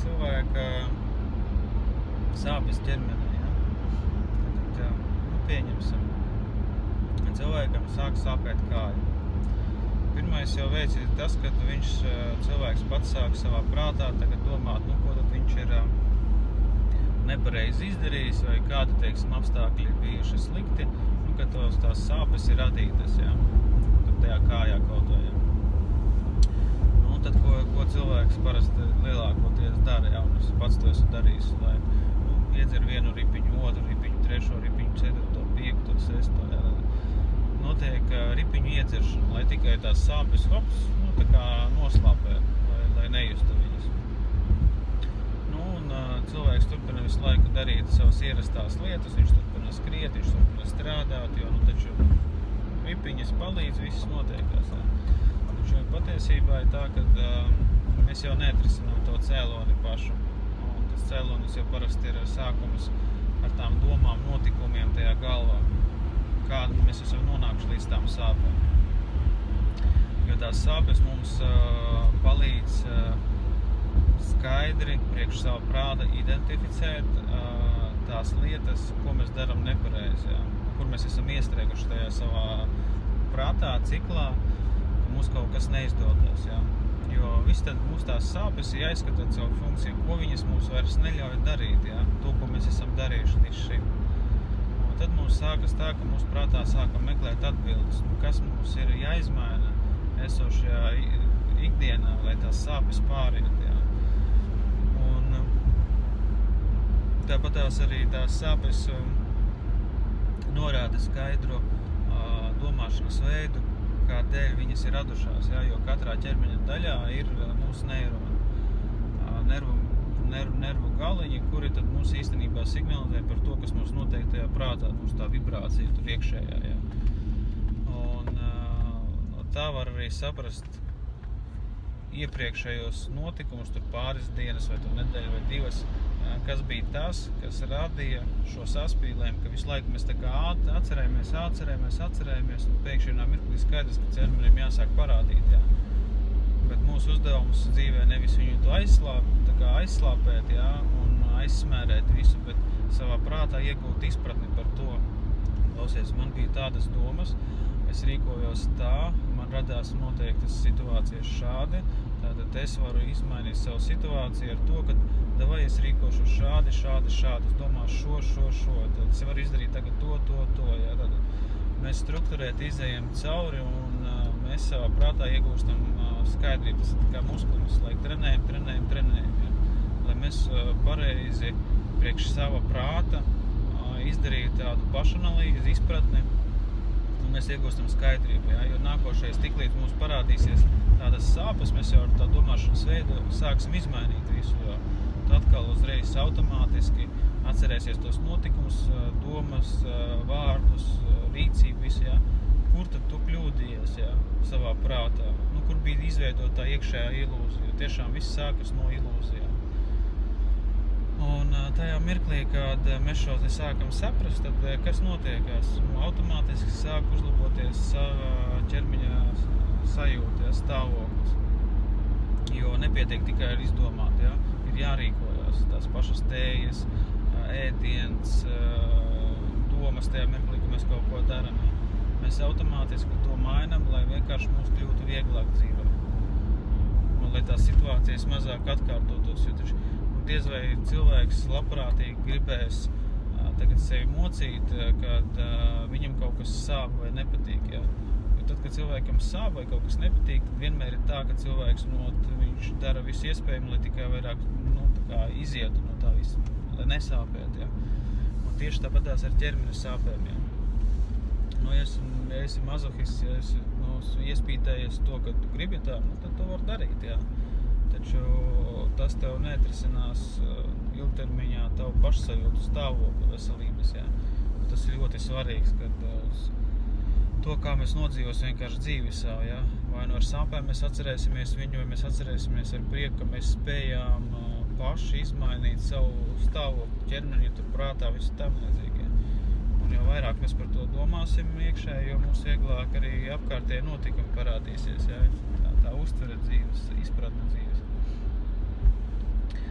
cilvēka sāpes ķermenī, ja? Tad, pieņemsim, cilvēkam sāk sāpēt kāja. Pirmais jau veids ir tas, ka cilvēks pats sāk savā prātā tagad domāt, ko tad viņš ir nepareizi izdarījis, vai kādi, teiksim, apstākļi ir bijuši slikti, ka tās sāpes ir radītas, ja? Tad tajā kājā kaut vai, ja? Un tad, ko cilvēks parasti lielākoties dara, ja? Un es pats to esmu darījis, lai iedzer vienu ripiņu, otru ripiņu, trešo ripiņu, ceturto, piekto, sesto, ja? Notiek ripiņu iedzeršana, lai tikai tās sāpes, tā kā noslāpē, lai nejustu viņas. Cilvēks turpina visu laiku darīt savas ierastās lietas, viņš turpina skriet, viņš turpina strādāt, jo, taču ripiņas palīdz, viss notiekās. Ja. Taču patiesībā ir tā, ka mēs jau neatrisinām to cēloni pašu. Un tas cēlonis jau parasti ir sākums ar tām domām, notikumiem tajā galvā, kādu mēs esam nonākuši līdz tām sāpēm. Jo tās sāpes mums palīdz skaidri priekš savu prāta identificēt tās lietas, ko mēs daram nepareizi, ja? Kur mēs esam iestrēguši tajā savā prātā, ciklā, ka mums kaut kas neizdodas. Ja? Jo viss tad mums tās sāpes ir jāizskatāt savu funkciju, ko viņas mums vairs neļauj darīt, ja? To, ko mēs esam darījuši līdz šim. Un tad mums sākas tā, ka mūsu prātā sākam meklēt atbildes, kas mums ir jāizmaina esošajā ikdienā, lai tās sāpes pāriet. Ja? Tāpatās arī tās sāpes norāda skaidru domāšanas veidu, kādēļ viņas ir radušās, ja? Jo katrā ķermeņa daļā ir mūsu nervu galiņi, kuri tad mums īstenībā signalizē par to, kas mums notiek tajā prātā, mums tā vibrācija tur iekšējā. Ja? Un tā var arī saprast iepriekšējos notikumus, tur pāris dienas vai tur nedēļa vai divas, kas bija tas, kas radīja šo saspīlējumu, ka visu laiku mēs tā kā atcerējamies, un pēkšņi mirklī skaidrs, ka ķermenim jāsāk parādīt, jā. Bet mūsu uzdevums dzīvē nevis viņu to aizslāpēt, jā, un aizsmērēt visu, bet savā prātā iegūt izpratni par to. Klausies, man bija tādas domas, es rīkojos tā, man radās noteiktas situācijas šādi, tātad es varu izmainīt savu situāciju ar to, ka davai es rīkošu šādi, es domāšu šo, tad es varu izdarīt tagad to, jā, tad mēs strukturēt izējam cauri un mēs savā prātā iegūstam skaidrību, tas ir kā muskulis, lai trenējam, jā. Lai mēs pareizi priekš sava prāta izdarītu tādu pašanalīzi, izpratni, un mēs iegūstam skaidrību, jā, jo nākošais tiklīdz mums parādīsies tādas sāpes, mēs jau ar tā domāšanas veidu sāksim izmainīt visu, jo tu atkal uzreiz automātiski atcerēsies tos notikumus, domas, vārdus, rīcību, visu, jā. Kur tad tu kļūdījies, jā, savā prātā? Kur bija izveidota tā iekšējā ilūzija? Tiešām viss sākas no ilūzijām. Un tajā mirklī, kad mēs šo te sākam saprast, tad kas notiekās? Automātiski sāk uzlaboties savā ķermeņa sajūta, stāvoklis. Jo nepietiek tikai ar izdomāt, ja? Ir jārīkojās tās pašas tējas, ēdiens, domas tajā mirklī, ka mēs kaut ko daram. Mēs automātiski to mainam, lai vienkārši mums kļūtu vieglāk dzīvē. Un lai tās situācijas mazāk atkārtotos, jo taču diez vai cilvēks labprātīgi gribēs tagad sevi mocīt, kad viņam kaut kas sāp vai nepatīk, ja? Jo tad, kad cilvēkam sāp vai kaut kas nepatīk, tad vienmēr ir tā, ka cilvēks viņš dara visu iespējami, lai tikai vairāk izietu no tā visu, lai nesāpēt, ja? Un tieši tāpatās ar ķermeņa sāpēm, ja? Ja esi mazohists, ja esi iespītējies to, ka tu gribi tā, tad to var darīt, jā. Taču tas tev neatrisinās ilgtermiņā tavu pašsajūtu stāvokli veselības, jā. Tas ir ļoti svarīgs, kad to, kā mēs nodzīvos vienkārši dzīvi savu, jā. Vai no ar sāpēm mēs atcerēsimies viņu, vai mēs atcerēsimies ar prieku, ka mēs spējām paši izmainīt savu stāvokli ķermeni, tur prātā, visu tam līdzīgi. Un jo vairāk mēs par to domāsim iekšē, jo mums vieglāk arī apkārtēji notikumi parādīsies, jā, tā uztvere dzīves, izpratne dzīves.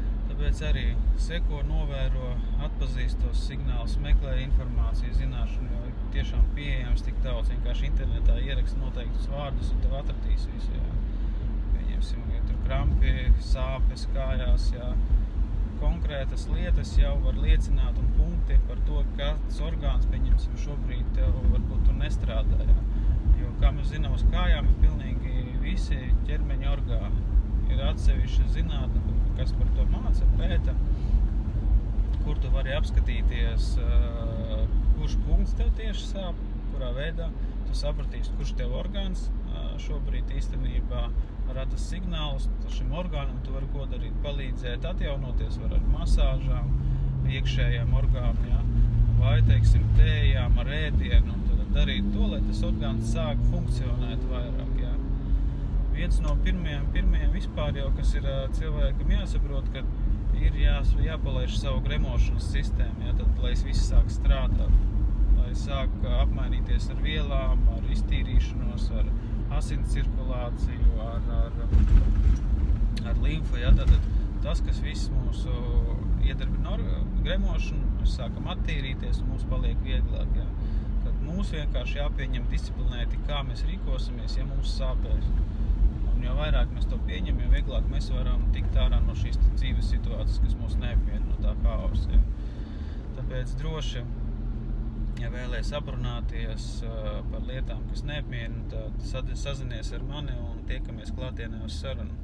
tāpēc arī seko, novēro, atpazīst tos signālus, meklē informāciju, zināšanu, jo ir tiešām pieejams tik daudz. Vienkārši internetā ierakst noteiktus vārdus un tev atradīs visu, jā. Pieņemsim, ja tur krampi, sāpes kājās, jā. Konkrētas lietas jau var liecināt un punkti par to, kāds orgāns, pieņemsim, šobrīd tev varbūt tur nestrādā, jā. Jo, kā mēs zinām, uz kājām ir pilnīgi visi ķermeņa orgāni. Ir atsevišķa zinātne, kas par to māca, pēta, kur tu vari apskatīties, kurš punkts tev tieši sāp, kurā veidā tu sapratīsi, kurš tev orgāns šobrīd īstenībā rada signālus. Šim orgānam tu vari ko darīt, palīdzēt, atjaunoties var ar masāžām, iekšējām orgāniem, jā, vai, teiksim, tējām ar ēdienu, un tad darīt to, lai tas orgāns sāk funkcionēt vairāk, jā. Viens no pirmajiem vispār jau, kas ir cilvēkam jāsaprot, ka ir jāpalaiž savu gremošanas sistēmu, jā, tad, lai viss sāk strādāt, lai sāk apmainīties ar vielām, ar iztīrīšanos, ar asins cirkulāciju, ar limfu, jā, tad tas, kas viss mūsu iedarbina gremošanu, mēs sākam attīrīties un mums paliek vieglāk, jā. Tad mums vienkārši jāpieņem disciplinēti, kā mēs rīkosimies, ja mums sāpēs. Un jo vairāk mēs to pieņem, jo vieglāk mēs varam tikt ārā no šīs dzīves situācijas, kas mūs neapmierina, no tā haosa, jā. Tāpēc droši, ja vēlies aprunāties par lietām, kas neapmierina, tad sazinies ar mani un tiekamies klātienē uz sarunu.